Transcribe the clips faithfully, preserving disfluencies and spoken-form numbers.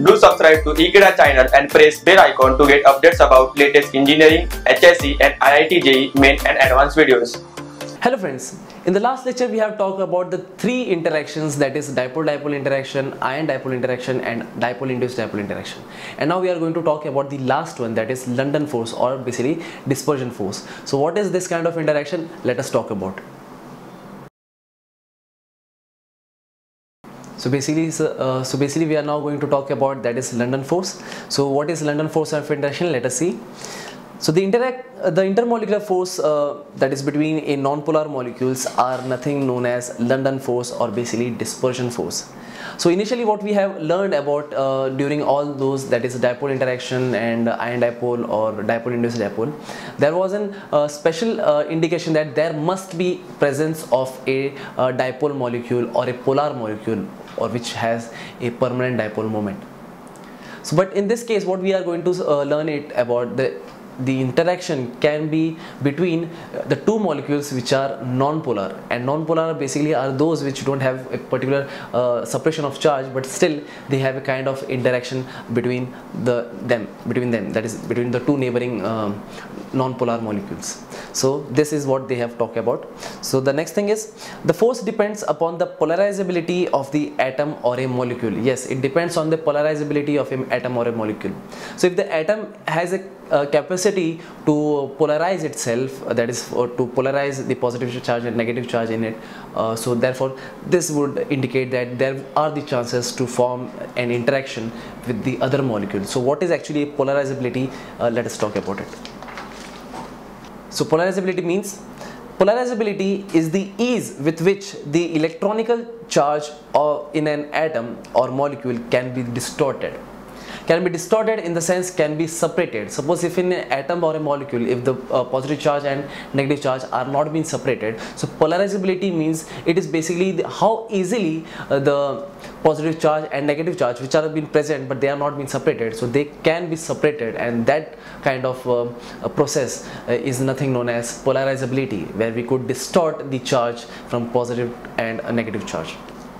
Do subscribe to Ekeeda channel and press bell icon to get updates about latest engineering, H S C and I I T J E E main and advanced videos. Hello friends, in the last lecture we have talked about the three interactions, that is dipole-dipole interaction, ion-dipole interaction and dipole-induced dipole interaction. And now we are going to talk about the last one, that is London force, or basically dispersion force. So what is this kind of interaction? Let us talk about. So basically, uh, so basically we are now going to talk about, that is London force. So what is London force of interaction? Let us see. So the interact, uh, the intermolecular force uh, that is between a non-polar molecules are nothing known as London force, or basically dispersion force. So initially what we have learned about uh, during all those, that is dipole interaction and ion dipole or dipole induced dipole, there was a uh, special uh, indication that there must be presence of a uh, dipole molecule or a polar molecule, or which has a permanent dipole moment. So but in this case what we are going to uh, learn it about, the the interaction can be between the two molecules which are non-polar, and non-polar basically are those which don't have a particular uh, separation of charge, but still they have a kind of interaction between the them between them that is between the two neighboring um, non-polar molecules. So this is what they have talked about. So the next thing is, the force depends upon the polarizability of the atom or a molecule. Yes, it depends on the polarizability of an atom or a molecule. So if the atom has a uh, capacity to polarize itself, uh, that is uh, to polarize the positive charge and negative charge in it, uh, so therefore this would indicate that there are the chances to form an interaction with the other molecule. So what is actually polarizability? Uh, let us talk about it. So polarizability means, polarizability is the ease with which the electronical charge or in an atom or molecule can be distorted. Can be distorted in the sense can be separated. Suppose if in an atom or a molecule, if the uh, positive charge and negative charge are not being separated, so polarizability means it is basically the, how easily uh, the positive charge and negative charge which are being present but they are not being separated, so they can be separated, and that kind of uh, a process uh, is nothing known as polarizability, where we could distort the charge from positive and a negative charge,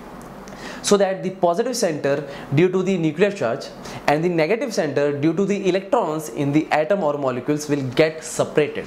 so that the positive center due to the nuclear charge and the negative center due to the electrons in the atom or molecules will get separated,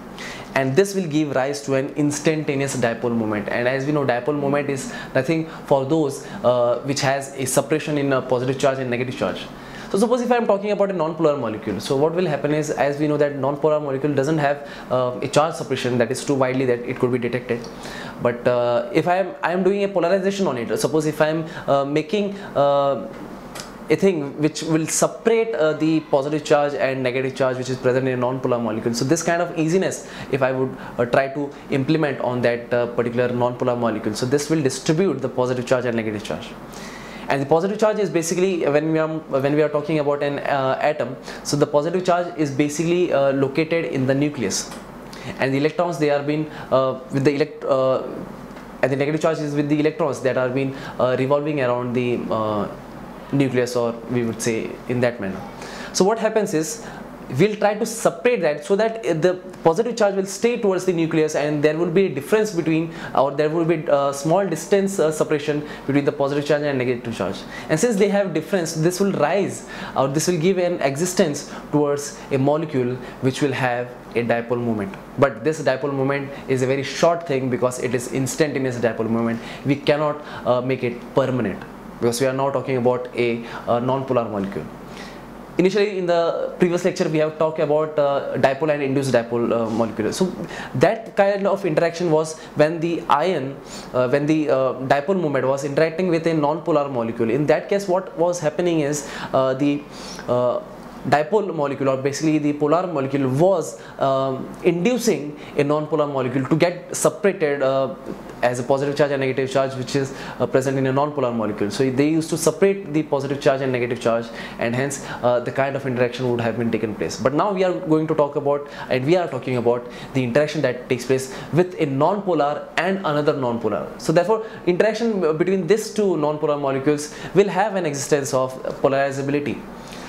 and this will give rise to an instantaneous dipole moment. And as we know, dipole moment is nothing for those uh, which has a separation in a positive charge and negative charge. So suppose if I am talking about a non-polar molecule, so what will happen is, as we know that non-polar molecule doesn't have uh, a charge separation that is too widely that it could be detected. But uh, if I am I am doing a polarization on it, suppose if I am uh, making uh, a thing which will separate uh, the positive charge and negative charge which is present in a non-polar molecule, so this kind of easiness if I would uh, try to implement on that uh, particular non-polar molecule, so this will distribute the positive charge and negative charge. And the positive charge is basically, when we are when we are talking about an uh, atom, so the positive charge is basically uh, located in the nucleus, and the electrons, they are being uh, with the elect uh, and the negative charge is with the electrons that are being uh, revolving around the uh, nucleus, or we would say in that manner. So what happens is, we'll try to separate that so that the positive charge will stay towards the nucleus, and there will be a difference between, or there will be a small distance uh, separation between the positive charge and negative charge. And since they have difference, this will rise, or this will give an existence towards a molecule which will have a dipole moment. But this dipole moment is a very short thing, because it is instantaneous dipole moment. We cannot uh, make it permanent, because we are now talking about a, a non-polar molecule. Initially in the previous lecture we have talked about uh, dipole and induced dipole uh, molecule. So that kind of interaction was when the ion, uh, when the uh, dipole moment was interacting with a non-polar molecule. In that case what was happening is, uh, the uh, dipole molecule, or basically the polar molecule, was um, inducing a non-polar molecule to get separated uh, as a positive charge and negative charge which is uh, present in a non-polar molecule. So they used to separate the positive charge and negative charge, and hence uh, the kind of interaction would have been taken place. But now we are going to talk about, and we are talking about the interaction that takes place with a non-polar and another non-polar. So therefore interaction between these two non-polar molecules will have an existence of polarizability.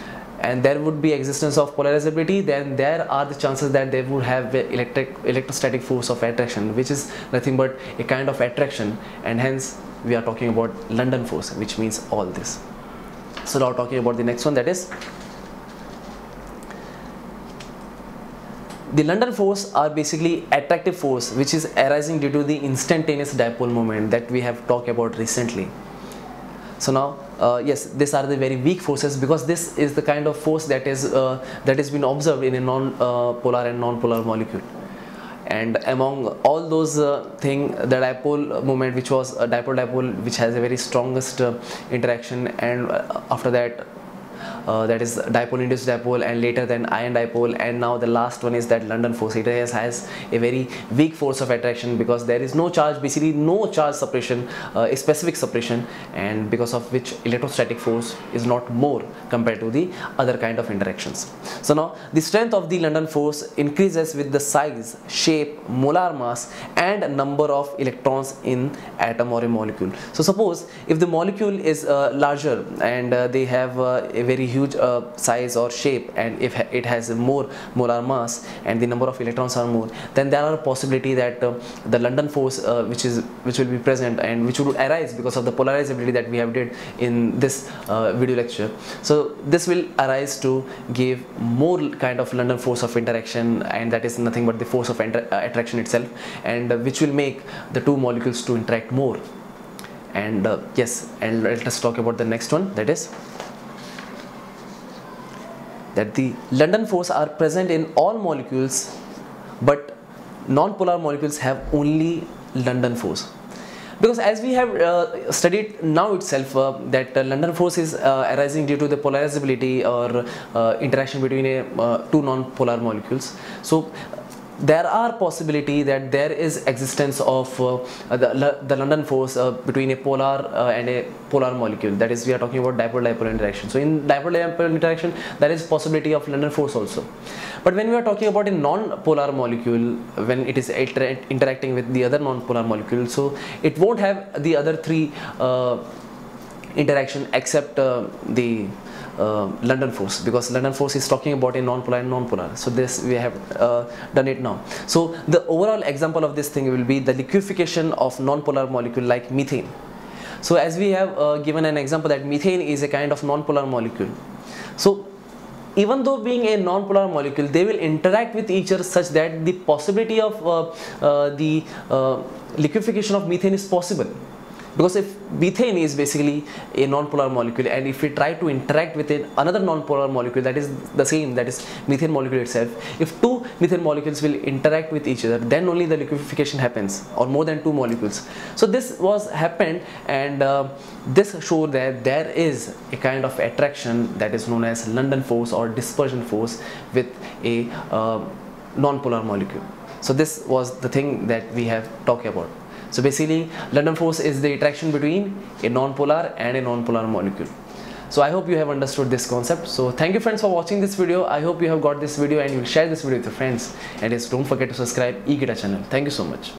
And there would be existence of polarizability, then there are the chances that they would have electric electrostatic force of attraction, which is nothing but a kind of attraction, and hence we are talking about London force, which means all this. So now talking about the next one, that is the London force are basically attractive force which is arising due to the instantaneous dipole moment that we have talked about recently. So now uh, yes, these are the very weak forces, because this is the kind of force that is uh, that has been observed in a non-polar uh, and non-polar molecule. And among all those uh, thing, the dipole moment, which was a dipole-dipole, which has a very strongest uh, interaction, and uh, after that Uh, that is dipole induced dipole, and later then ion dipole, and now the last one is that London force. It has, has a very weak force of attraction because there is no charge, basically no charge separation, uh, a specific separation, and because of which electrostatic force is not more compared to the other kind of interactions. So now the strength of the London force increases with the size, shape, molar mass and number of electrons in atom or a molecule. So suppose if the molecule is uh, larger and uh, they have uh, a very huge uh, size or shape, and if it has more molar mass and the number of electrons are more, then there are a possibility that uh, the London force uh, which is which will be present and which would arise because of the polarizability that we have did in this uh, video lecture. So this will arise to give more kind of London force of interaction, and that is nothing but the force of uh, attraction itself, and uh, which will make the two molecules to interact more. And uh, yes, and let us talk about the next one, that is that the London force are present in all molecules, but non-polar molecules have only London force. Because as we have uh, studied now itself, uh, that uh, London force is uh, arising due to the polarizability or uh, interaction between a, uh, two non-polar molecules. So there are possibility that there is existence of uh, the, the London force uh, between a polar uh, and a polar molecule, that is we are talking about dipole-dipole interaction. So in dipole-dipole interaction there is possibility of London force also. But when we are talking about a non-polar molecule, when it is inter interacting with the other non-polar molecule, so it won't have the other three uh, interaction except uh, the Uh, London force, because London force is talking about a non-polar and non-polar. So this we have uh, done it now. So the overall example of this thing will be the liquefaction of non-polar molecule like methane. So as we have uh, given an example that methane is a kind of non-polar molecule. So even though being a non-polar molecule, they will interact with each other such that the possibility of uh, uh, the uh, liquefaction of methane is possible. Because if methane is basically a non-polar molecule, and if we try to interact with it, another non-polar molecule that is the same, that is methane molecule itself, if two methane molecules will interact with each other, then only the liquefaction happens, or more than two molecules. So this was happened, and uh, this showed that there is a kind of attraction that is known as London force or dispersion force with a uh, non-polar molecule. So this was the thing that we have talked about. So basically London force is the attraction between a non-polar and a non-polar molecule. So I hope you have understood this concept. So thank you friends for watching this video. I hope you have got this video and you will share this video with your friends, and yes, don't forget to subscribe eGuitar channel. Thank you so much.